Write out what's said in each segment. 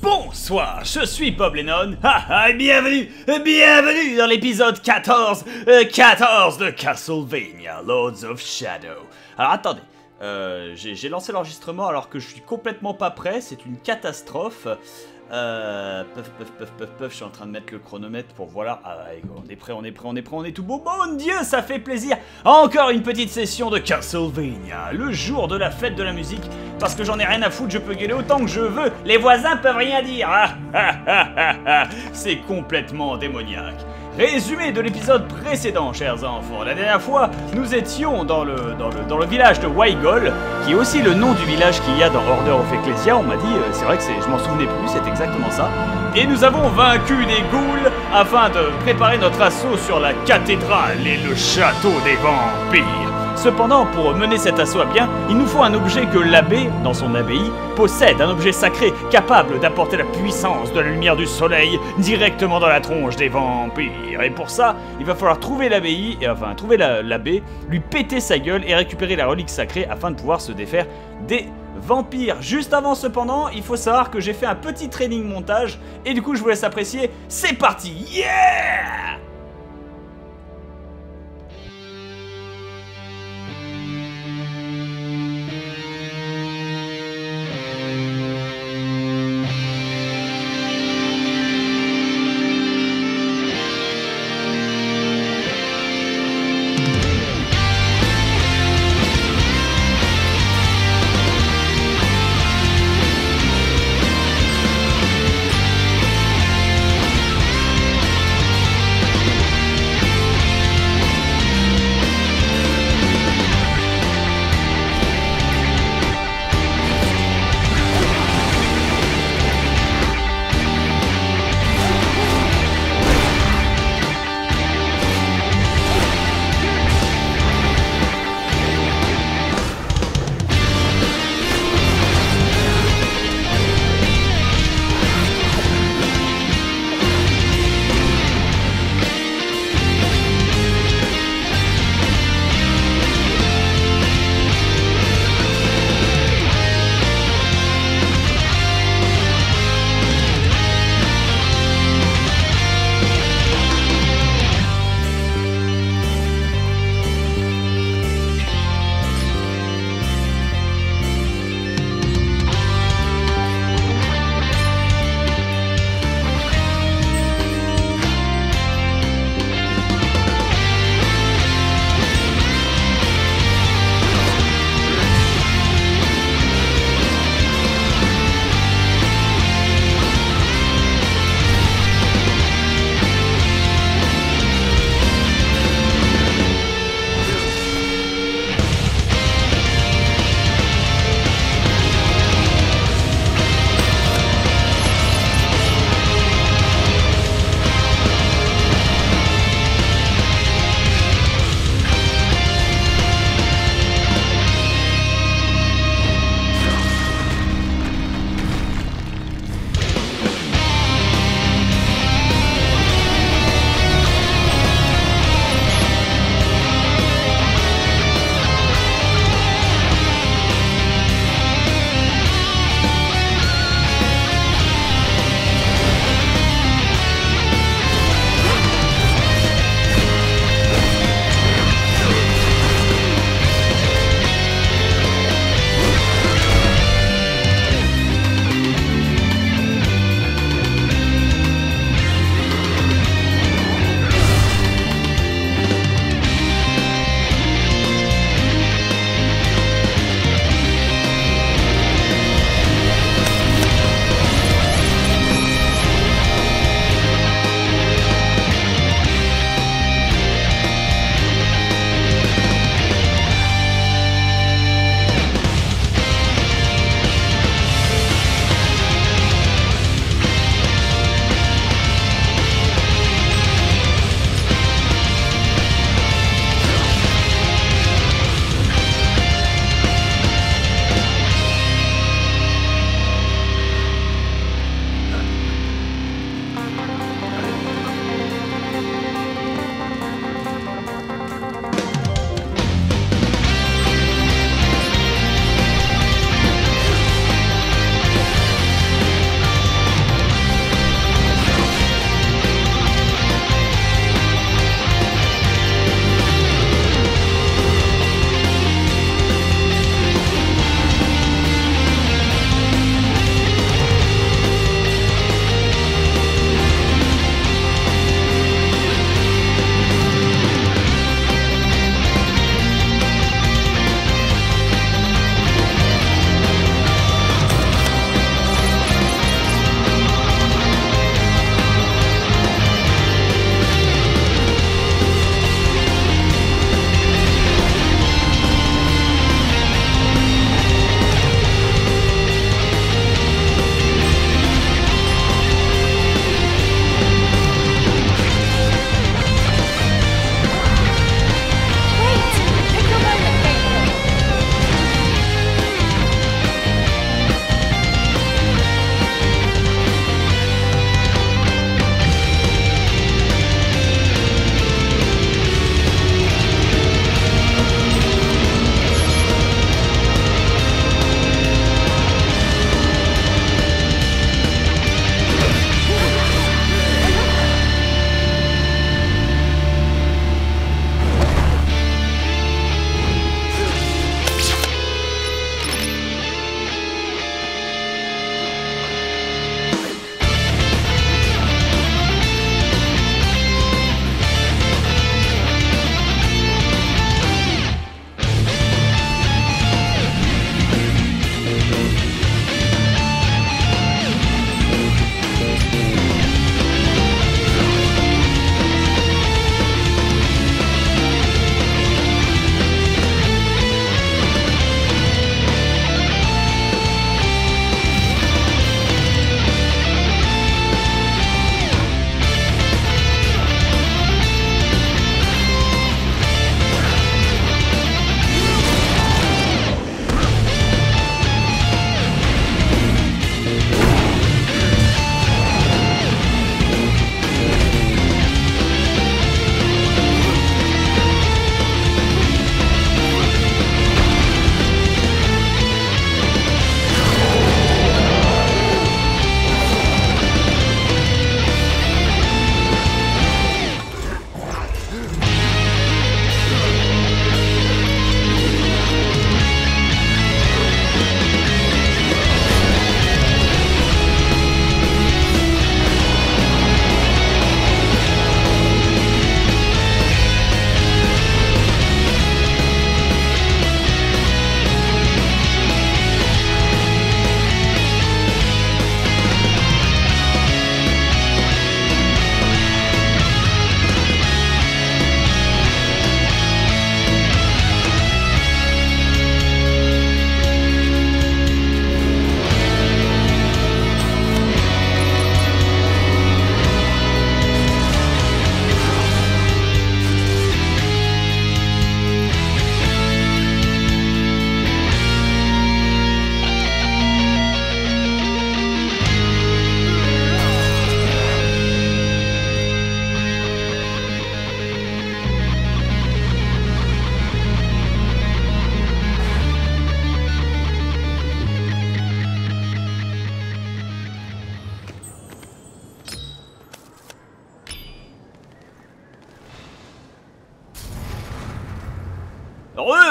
Bonsoir, je suis Bob Lennon, et bienvenue dans l'épisode 14 de Castlevania Lords of Shadow. Alors attendez, j'ai lancé l'enregistrement alors que je suis complètement pas prêt, c'est une catastrophe. Je suis en train de mettre le chronomètre pour voilà. On est prêt, on est tout beau. Mon Dieu, ça fait plaisir. Encore une petite session de Castlevania, le jour de la fête de la musique, parce que j'en ai rien à foutre, je peux gueuler autant que je veux, les voisins peuvent rien dire. C'est complètement démoniaque. Résumé de l'épisode précédent, chers enfants. La dernière fois, nous étions dans le village de Waigol, qui est aussi le nom du village qu'il y a dans Order of Ecclesia. On m'a dit, c'est vrai que je m'en souvenais plus, c'est exactement ça. Et nous avons vaincu des ghouls afin de préparer notre assaut sur la cathédrale et le château des vampires. Cependant, pour mener cet assaut à bien, il nous faut un objet que l'abbé, dans son abbaye, possède, un objet sacré capable d'apporter la puissance de la lumière du soleil directement dans la tronche des vampires. Et pour ça, il va falloir trouver l'abbaye, enfin trouver l'abbé, lui péter sa gueule et récupérer la relique sacrée afin de pouvoir se défaire des vampires. Juste avant cependant, il faut savoir que j'ai fait un petit training montage et du coup je vous laisse apprécier. C'est parti, yeah!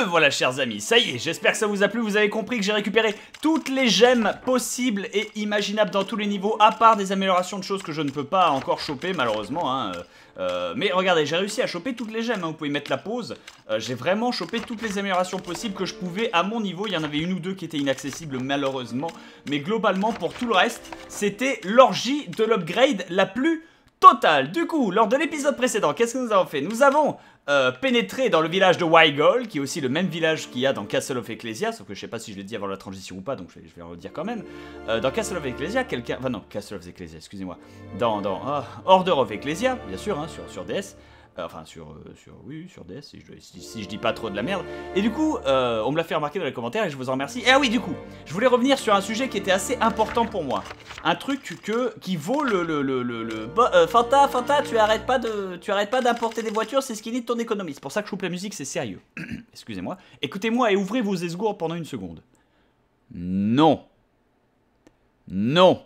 Me voilà, chers amis, ça y est, j'espère que ça vous a plu. Vous avez compris que j'ai récupéré toutes les gemmes possibles et imaginables dans tous les niveaux, à part des améliorations de choses que je ne peux pas encore choper malheureusement, hein. Mais regardez, j'ai réussi à choper toutes les gemmes, hein. Vous pouvez mettre la pause. J'ai vraiment chopé toutes les améliorations possibles que je pouvais à mon niveau. Il y en avait une ou deux qui étaient inaccessibles malheureusement, mais globalement pour tout le reste, c'était l'orgie de l'upgrade la plus totale. Du coup, lors de l'épisode précédent, qu'est-ce que nous avons fait? Nous avons pénétré dans le village de Wygol, qui est aussi le même village qu'il y a dans Castle of Ecclesia, sauf que je sais pas si je l'ai dit avant la transition ou pas, donc je vais le redire quand même. Dans Castle of Ecclesia, quelqu'un... Enfin non, Castle of Ecclesia, excusez-moi. Dans Order of Ecclesia, bien sûr, hein, sur DS. Enfin, oui, sur DS, si je dis pas trop de la merde. Et du coup, on me l'a fait remarquer dans les commentaires et je vous en remercie. Et ah oui, du coup, je voulais revenir sur un sujet qui était assez important pour moi. Un truc qui vaut Fanta, tu arrêtes pas d'importer des voitures, c'est ce qui dit de ton économie. C'est pour ça que je coupe la musique, c'est sérieux. Excusez-moi. Écoutez-moi et ouvrez vos esgourdes pendant une seconde. Non. Non.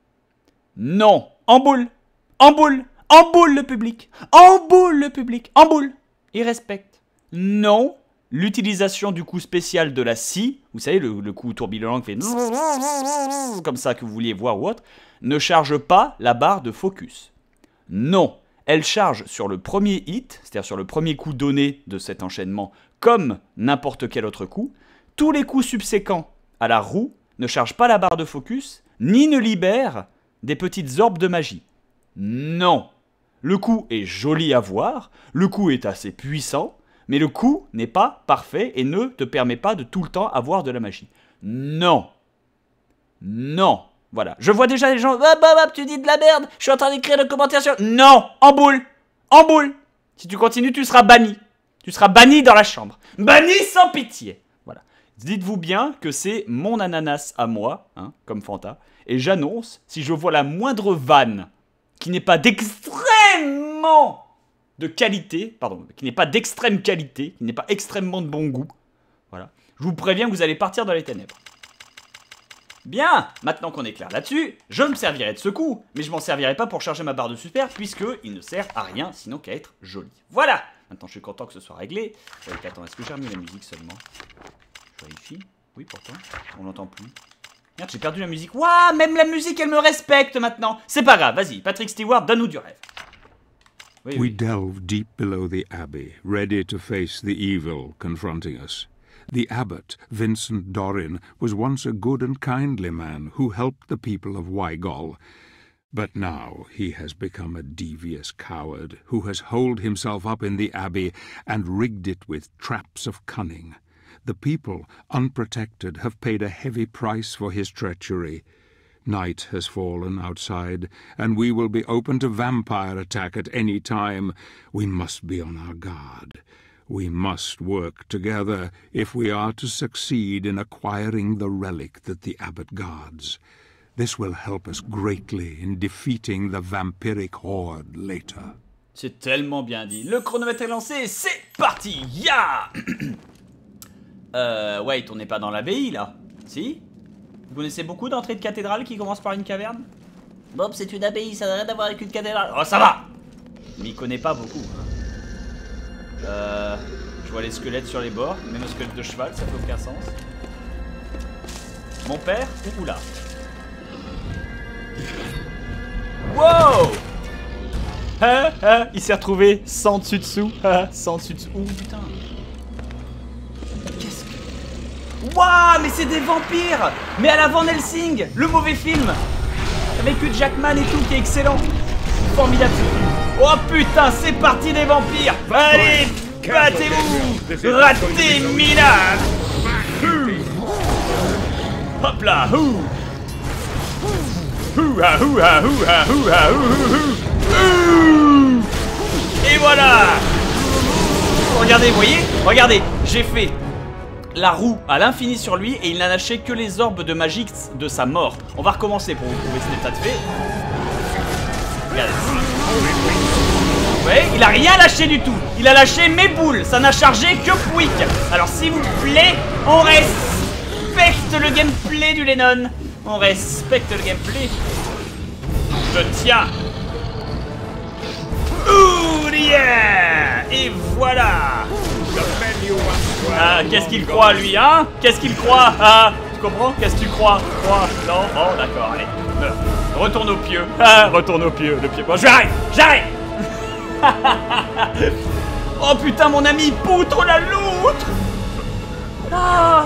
Non. En boule. En boule. En boule le public. En boule le public. En boule. Il respecte. Non. L'utilisation du coup spécial de la scie, vous savez le coup tourbillon qui fait comme ça que vous vouliez voir ou autre, ne charge pas la barre de focus. Non. Elle charge sur le premier hit, c'est-à-dire sur le premier coup donné de cet enchaînement, comme n'importe quel autre coup. Tous les coups subséquents à la roue ne chargent pas la barre de focus, ni ne libèrent des petites orbes de magie. Non. Le coup est joli à voir, le coup est assez puissant, mais le coup n'est pas parfait et ne te permet pas de tout le temps avoir de la magie. Non. Non. Voilà. Je vois déjà les gens, tu dis de la merde, je suis en train d'écrire le commentaire sur... Non. En boule. En boule. Si tu continues, tu seras banni. Tu seras banni dans la chambre. Banni sans pitié. Voilà. Dites-vous bien que c'est mon ananas à moi, hein, comme Fanta, et j'annonce, si je vois la moindre vanne qui n'est pas d'extrêmement de qualité, pardon, qui n'est pas d'extrême qualité, qui n'est pas extrêmement de bon goût, voilà, je vous préviens que vous allez partir dans les ténèbres. Bien, maintenant qu'on est clair là-dessus, je me servirai de ce coup, mais je m'en servirai pas pour charger ma barre de super, puisqu'il ne sert à rien, sinon qu'à être joli. Voilà. Maintenant je suis content que ce soit réglé. Attends, est-ce que j'ai remis la musique seulement? Je vérifie. Oui, pourtant, on l'entend plus. Merde, j'ai perdu la musique. Waouh, même la musique, elle me respecte maintenant. C'est pas grave, vas-y, Patrick Stewart, donne-nous du rêve. Oui, We delve deep below the abbey, ready to face the evil confronting us. The abbot, Vincent Dorin, was once a good and kindly man who helped the people of Wygol. But now he has become a devious coward who has holed himself up in the abbey and rigged it with traps of cunning. The people, unprotected, have paid a heavy price for his treachery. Night has fallen outside, and we will be open to vampire attack at any time. We must be on our guard. We must work together if we are to succeed in acquiring the relic that the abbot guards. This will help us greatly in defeating the vampiric horde later. C'est tellement bien dit. Le chronomètre est lancé, c'est parti. Ya Wait, on n'est pas dans l'abbaye là? Si? Vous connaissez beaucoup d'entrées de cathédrale qui commencent par une caverne? Bob, c'est une abbaye, ça n'a rien à voir avec une cathédrale. Oh, ça va! Je m'y connais pas beaucoup. Je vois les squelettes sur les bords, même le squelette de cheval, ça fait aucun sens. Mon père? Oula. Wow! Il s'est retrouvé sans dessus-dessous. Sans dessus-dessous. Oh putain. Qu'est-ce que... Waouh, mais c'est des vampires! Mais à la Van Helsing, le mauvais film! Avec Hugh Jackman et tout, qui est excellent. Formidable. Oh putain, c'est parti des vampires! Allez, battez-vous! Ratez Milan! Hop là! Et voilà! Regardez, vous voyez? Regardez, j'ai fait la roue à l'infini sur lui et il n'a lâché que les orbes de magie de sa mort. On va recommencer pour vous prouver cet état de fait. Regardez. Vous voyez, il a rien lâché du tout. Il a lâché mes boules. Ça n'a chargé que Pouic. Alors s'il vous plaît, on respecte le gameplay du Lennon. On respecte le gameplay. Je tiens. Ouh yeah! Et voilà! Ah, qu'est-ce qu'il croit, lui, hein? Qu'est-ce qu'il croit? Ah, tu comprends? Qu'est-ce que tu crois? Crois? Non? Oh, d'accord, allez. Retourne au pieu. Ah, retourne au pieu. Le pied. Bon, j'arrive! J'arrive! Oh putain, mon ami poutre la loutre! Ah!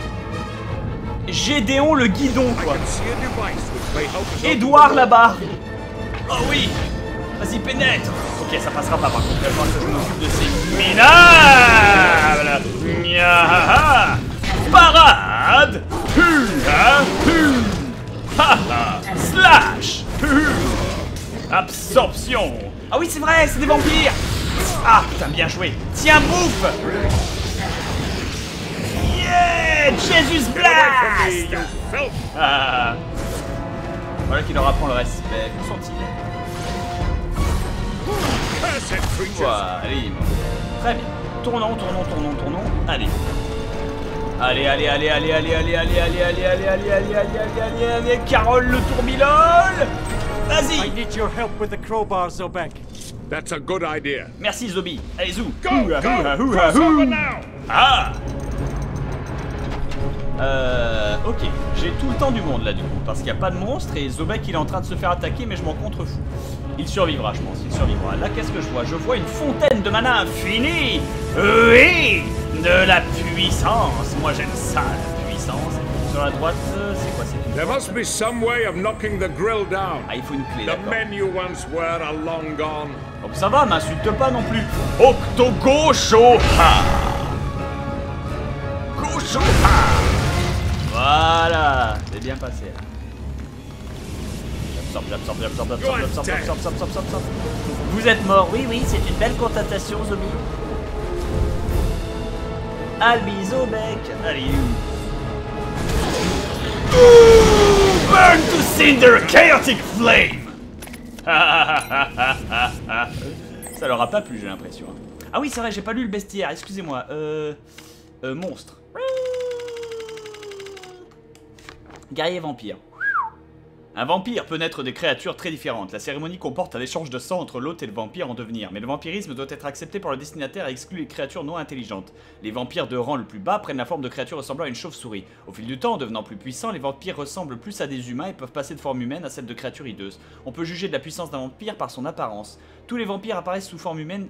Gédéon le guidon, quoi. Édouard là-bas. Oh oui! Vas-y, pénètre! Ok, ça passera pas par contre. Je m'occupe de ces minables! Nya-ha-ha! Parade! Hu-ha! Hu! Ha-ha! Slash! Hu! Absorption! Ah oui, c'est vrai, c'est des vampires! Ah, putain, bien joué! Tiens, bouffe! Yeah! Jesus Blast! Ah! Voilà qui leur apprend le respect. Où sont-ils? Voilà, allez, très bien. Tournons, tournons, tournons, tournons. Allez. Allez, allez, allez, allez, allez, allez, allez, allez, allez, allez, allez, allez, allez, allez, allez, allez, Carole le tourbilole. Vas-y. I need your help with the crowbar, Zobek. That's a good idea. Merci Zobi. Allez, zou. Go, go, cross over now. Ah. Ok, j'ai tout le temps du monde là du coup, parce qu'il n'y a pas de monstre et Zobek il est en train de se faire attaquer mais je m'en contrefous. Il survivra je pense, il survivra. Là qu'est-ce que je vois? Je vois une fontaine de mana infinie. Oui, de la puissance. Moi j'aime ça, la puissance. Sur la droite, c'est quoi? C'est une There must be some way of knocking the grill down. Ah il faut une clé, The d'accord. men you once were are long gone. Donc ça va, m'insulte pas non plus. Octogosho-ha. Gosho-ha. Voilà, c'est bien passé là. J'absorbe. Vous êtes mort, oui, oui, c'est une belle constatation, Zobi. Albi Zobek, allez. Burn to cinder, chaotic flame. Ça leur a pas plu, j'ai l'impression. Ah oui, c'est vrai, j'ai pas lu le bestiaire, excusez-moi. Monstre. Guerrier vampire. Un vampire peut naître des créatures très différentes. La cérémonie comporte un échange de sang entre l'hôte et le vampire en devenir, mais le vampirisme doit être accepté par le destinataire et exclut les créatures non intelligentes. Les vampires de rang le plus bas prennent la forme de créatures ressemblant à une chauve-souris. Au fil du temps, en devenant plus puissants, les vampires ressemblent plus à des humains et peuvent passer de forme humaine à celle de créatures hideuses. On peut juger de la puissance d'un vampire par son apparence. Tous les vampires apparaissent sous forme humaine,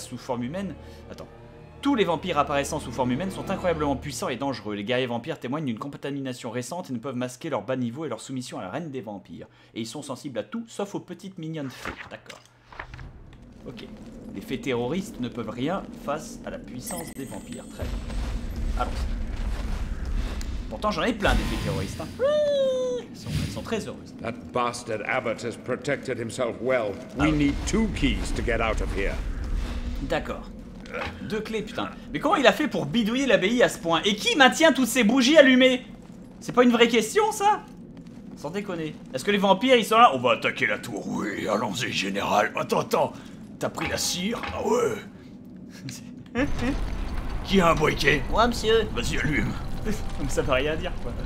Tous les vampires apparaissant sous forme humaine sont incroyablement puissants et dangereux. Les guerriers vampires témoignent d'une contamination récente et ne peuvent masquer leur bas niveau et leur soumission à la reine des vampires. Et ils sont sensibles à tout, sauf aux petites mignonnes fées. D'accord. Ok. Les fées terroristes ne peuvent rien face à la puissance des vampires. Très bien. Allons. Pourtant, j'en ai plein des fées terroristes. Hein. Elles sont très heureuses. That bastard Abbott has protected himself well. We need 2 keys to get out of here. D'accord. 2 clés, putain. Mais comment il a fait pour bidouiller l'abbaye à ce point? Et qui maintient toutes ces bougies allumées? C'est pas une vraie question, ça? Sans déconner. Est-ce que les vampires, ils sont là? On va attaquer la tour. Oui, allons-y, général. Attends. T'as pris la cire? Ah ouais. Qui a un briquet? Moi, monsieur. Vas-y, allume. Ça veut rien dire, quoi.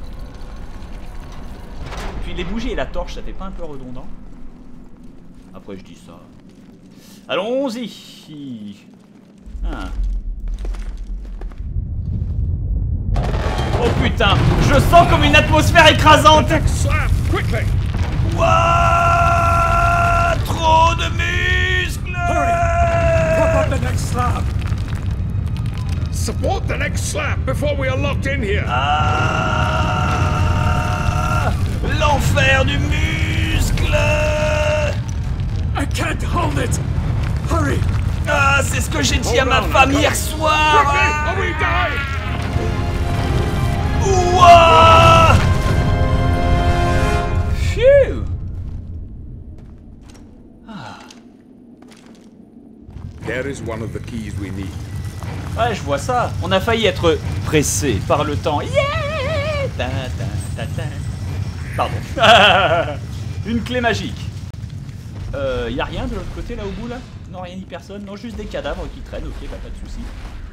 Puis les bougies et la torche, ça fait pas un peu redondant? Après, je dis ça. Allons-y. Ah. Oh putain, je sens comme une atmosphère écrasante. Wouah, trop de muscles. Prop up the next slab. Support the next slab before we are locked in here. Ah, l'enfer du muscle. I can't hold it. Hurry. Ah, c'est ce que j'ai dit à ma femme hier soir. Quickly, or we die. Ouah. Phew. There is one of the keys we need. Ouais, je vois ça. On a failli être pressé par le temps. Yeah. Pardon. Une clé magique. Y a rien de l'autre côté là au bout là? Non, rien ni personne. Non, juste des cadavres qui traînent. Ok, bah pas de soucis.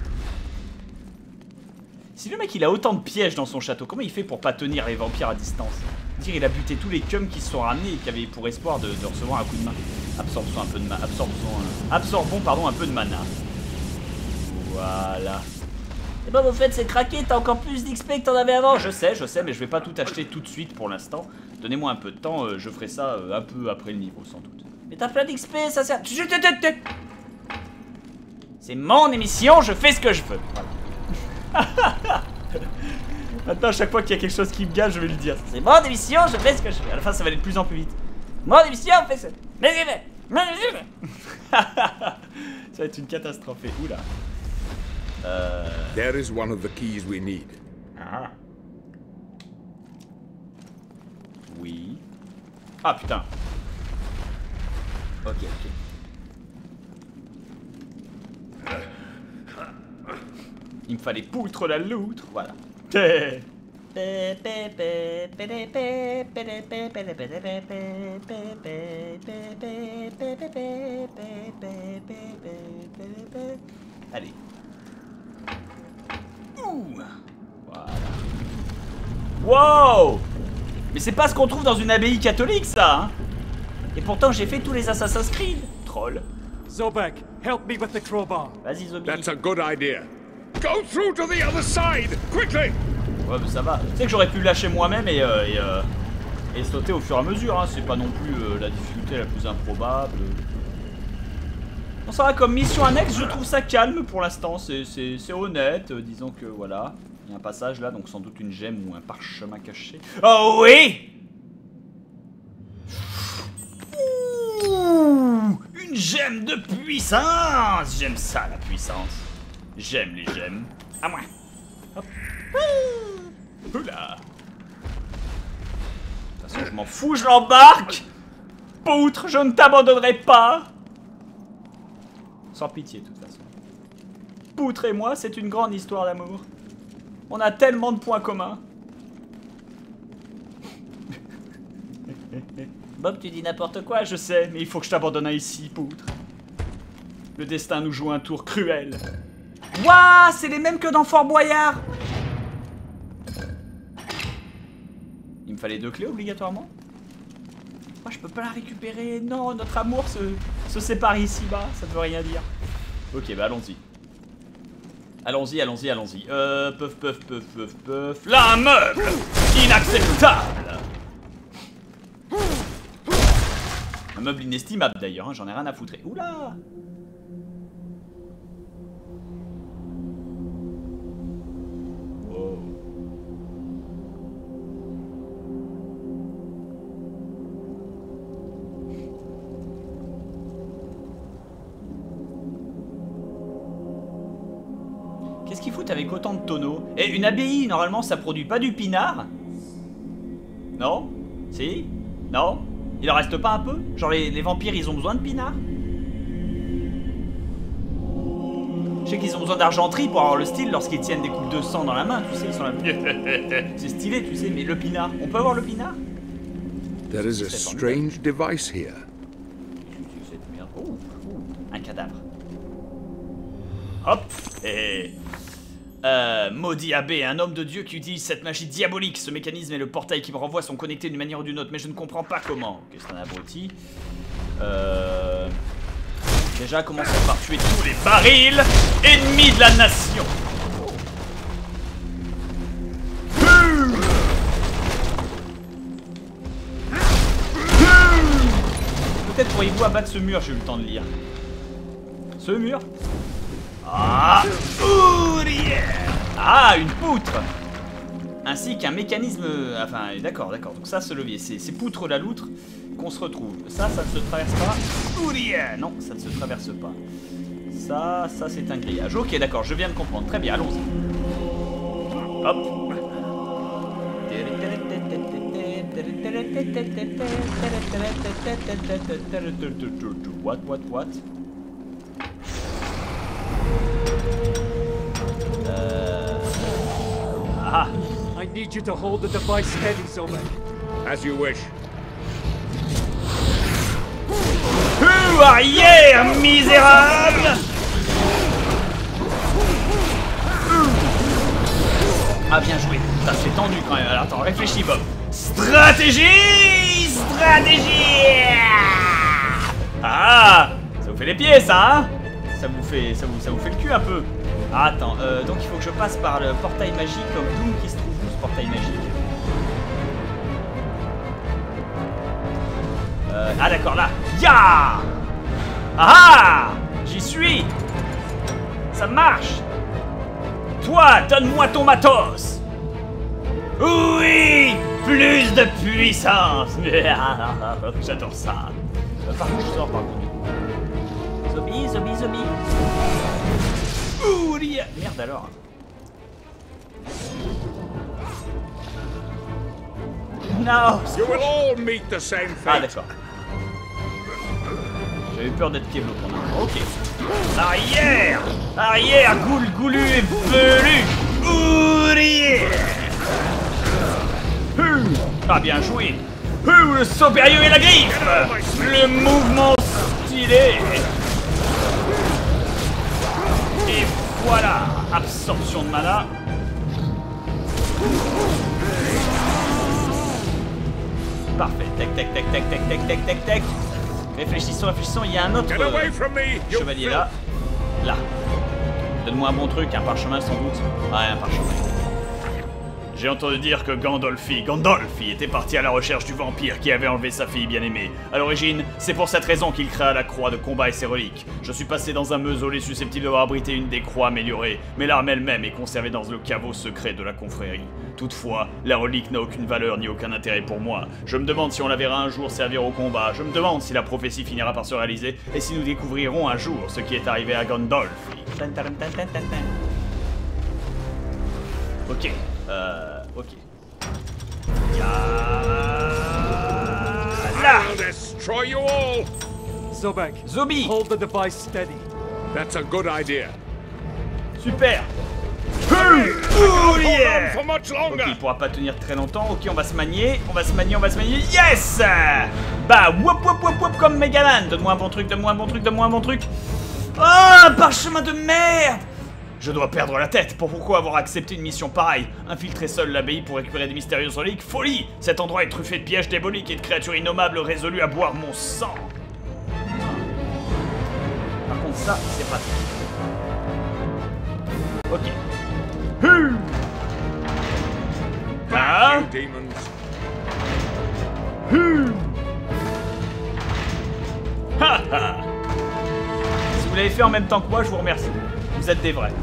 Si le mec il a autant de pièges dans son château, comment il fait pour pas tenir les vampires à distance? Dire il a buté tous les cums qui se sont ramenés et qui avaient pour espoir de recevoir un coup de main. Absorbons un peu de mana. Voilà. Et bah, au fait, c'est craqué, t'as encore plus d'XP que t'en avais avant. Je sais, mais je vais pas tout acheter tout de suite pour l'instant. Donnez-moi un peu de temps, je ferai ça un peu après le niveau, sans doute. Mais t'as plein d'XP, ça sert. C'est mon émission, je fais ce que je veux. Voilà. Maintenant, à chaque fois qu'il y a quelque chose qui me gâche, je vais le dire. C'est mon émission, je fais ce que je fais. À la fin, ça va aller de plus en plus vite. Mon émission, on fait ça. Ça va être une catastrophe. Oula. There is one of the keys we need. Ah. Oui. Ah putain. Ok. Il me fallait poutre la loutre, voilà. Allez. Voilà. Wow! Mais c'est pas ce qu'on trouve dans une abbaye catholique, ça, hein? Et pourtant, j'ai fait tous les Assassin's Creed. Troll. Zobek, help me with the crowbar. Vas-y, Zombie. That's a good idea. Go through to the other side, quickly! Ouais, mais ça va. Tu sais que j'aurais pu le lâcher moi-même et sauter au fur et à mesure, hein. C'est pas non plus la difficulté la plus improbable. Bon, ça va, comme mission annexe, je trouve ça calme pour l'instant. C'est honnête. Disons que voilà. Il y a un passage là, donc sans doute une gemme ou un parchemin caché. Oh oui! Ouh, une gemme de puissance! J'aime ça, la puissance. J'aime les gemmes. À moi. Hop. Oula. De toute façon, je m'en fous, je l'embarque. Poutre, je ne t'abandonnerai pas. Sans pitié, de toute façon. Poutre et moi, c'est une grande histoire d'amour. On a tellement de points communs. Bob, tu dis n'importe quoi, je sais, mais il faut que je t'abandonne ici, Poutre. Le destin nous joue un tour cruel. Ouah, c'est les mêmes que dans Fort Boyard. Il me fallait 2 clés obligatoirement. Moi, je peux pas la récupérer. Non, notre amour se sépare ici-bas. Ça ne veut rien dire. Ok, bah allons-y. Allons-y. Peuf. La meuble. Inacceptable. Un meuble inestimable d'ailleurs, hein, j'en ai rien à foutre. Oula. Qu'est-ce qu'ils foutent avec autant de tonneaux? Et une abbaye, normalement, ça produit pas du pinard? Non? Si? Non? Il en reste pas un peu? Genre les vampires, ils ont besoin de pinard? Je sais qu'ils ont besoin d'argenterie pour avoir le style lorsqu'ils tiennent des coupes de sang dans la main, tu sais, ils sont là. C'est stylé, tu sais, mais le pinard, on peut avoir le pinard? There is a strange device here. Oh, un cadavre. Hop! Et... maudit abbé, un homme de Dieu qui utilise cette magie diabolique. Ce mécanisme et le portail qui me renvoie sont connectés d'une manière ou d'une autre, mais je ne comprends pas comment. Ok, c'est un abruti. Déjà, commençons par tuer tous les barils ennemis de la nation. Peut-être pourriez-vous abattre ce mur, j'ai eu le temps de lire. Ce mur? Ah, ah, une poutre. Ainsi qu'un mécanisme... Enfin, d'accord. Donc ça, ce levier, c'est poutre la loutre qu'on se retrouve. Ça ne se traverse pas. Non, ça ne se traverse pas. Ça c'est un grillage. Ok, d'accord, je viens de comprendre. Très bien, allons-y. Hop. What? Ah. I need you to hold the device steady, Zobek. As you wish. Arrière, misérable! Ah, bien joué. Ça c'est tendu quand même. Alors attends, réfléchis, Bob. Stratégie! Ah! Ça vous fait les pieds, ça, hein? Ça vous fait le cul un peu. Ah, attends, donc il faut que je passe par le portail magique comme Doom qui se trouve où ce portail magique? Ah d'accord, là. Ya! Ah! J'y suis! Ça marche! Toi, donne-moi ton matos! Oui! Plus de puissance! J'adore ça. Par contre, je sors par contre. Zombie, zombie, zombie. Ouh, merde alors. Non! You will all meet the same Ah fate. d'accord. J'avais eu peur d'être Kevlo pour l'instant. Ok. Arrière! Arrière! Goulu et velu! Ouvrier! Ah bien joué! Le saut périlleux et la griffe! Le mouvement stylé! Et voilà! Absorption de mana. Parfait. Tac, tac, tac, tac, tac, tac, tac, tac, tac. Réfléchissons, réfléchissons. Il y a un autre chevalier là. Là. Donne-moi un bon truc, un parchemin sans doute. Ouais, un parchemin. J'ai entendu dire que Gandolfi était parti à la recherche du vampire qui avait enlevé sa fille bien-aimée. À l'origine, c'est pour cette raison qu'il créa la croix de combat et ses reliques. Je suis passé dans un mausolée susceptible d'avoir abrité une des croix améliorées, mais l'arme elle-même est conservée dans le caveau secret de la confrérie. Toutefois, la relique n'a aucune valeur ni aucun intérêt pour moi. Je me demande si on la verra un jour servir au combat. Je me demande si la prophétie finira par se réaliser et si nous découvrirons un jour ce qui est arrivé à Gandolfi. Ok. Ok. Là! I'll destroy you all. Zobek, Zombie! hold the device steady. That's a good idea. Super! Hold on for much Ok, longer. il pourra pas tenir très longtemps. Ok, on va se manier. On va se manier, on va se manier. Yes! Bah, whoop, whoop, whoop, whoop, comme Megaman. Donne-moi un bon truc, donne-moi un bon truc, donne-moi un bon truc. Oh, un parchemin de merde! Je dois perdre la tête. Pourquoi avoir accepté une mission pareille? Infiltrer seul l'abbaye pour récupérer des mystérieuses reliques? Folie! Cet endroit est truffé de pièges diaboliques et de créatures innommables résolues à boire mon sang. Par contre, ça, c'est pratique. Ok. Ah. You demons. Ha ha. Si vous l'avez fait en même temps que moi, je vous remercie. Vous êtes des vrais.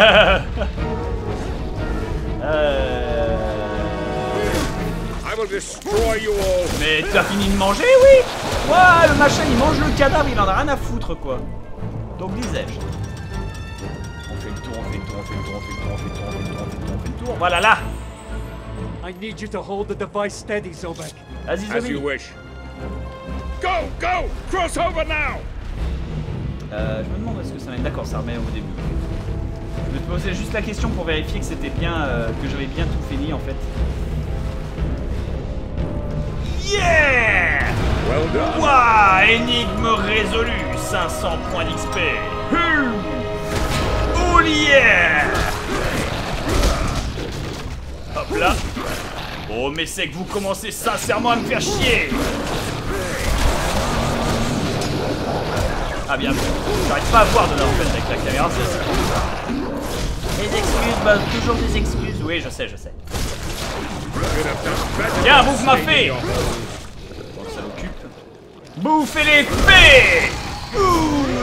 I will destroy you all. Mais tu as fini de manger, oui? Ouah, le machin, il mange le cadavre, il en a rien à foutre, quoi. Donc disais-je. On fait le tour, on fait le tour, on fait le tour, on fait le tour, on fait le tour, on fait le tour, on fait le tour, on fait le tour. Voilà, là. I need you to hold the device steady, Zobek. Vas-y, As you Zombie. wish. Go, go! Cross over now! Je me demande est-ce que ça m'aide. D'accord, ça remet au début. Je vais te poser juste la question pour vérifier que c'était bien, que j'avais bien tout fini en fait. Yeah! Well done. Ouah, énigme résolue, 500 points d'XP. Oh yeah! Hop là. Oh mais c'est que vous commencez sincèrement à me faire chier. Ah bien sûr. J'arrive pas à voir de là en fait avec la caméra, c'est ça. Des excuses, bah toujours des excuses. Oui, je sais, je sais. Tiens, bouffe ma fée. Bon, ça l'occupe. Bouffez les fées. Ouh,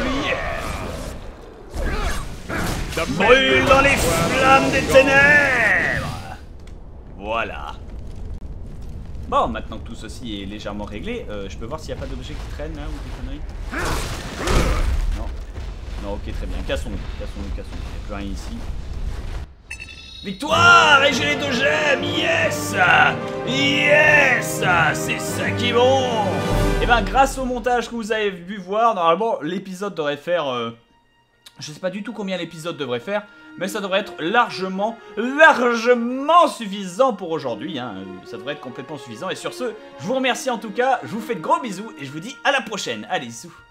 yeah. Brûle dans les flammes des ténèbres. Voilà. Bon, maintenant que tout ceci est légèrement réglé, je peux voir s'il n'y a pas d'objet qui traîne là ou des conneries. Non. Non, ok, très bien. Cassons-nous, cassons-nous, cassons-nous. Il n'y a plus rien ici. Victoire! Et j'ai les 2 gemmes! Yes! Yes! C'est ça qui est bon! Et ben, grâce au montage que vous avez pu voir, normalement, l'épisode devrait faire... je sais pas du tout combien l'épisode devrait faire, mais ça devrait être largement suffisant pour aujourd'hui. Hein. Ça devrait être complètement suffisant. Et sur ce, je vous remercie en tout cas, je vous fais de gros bisous et je vous dis à la prochaine. Allez, bisous!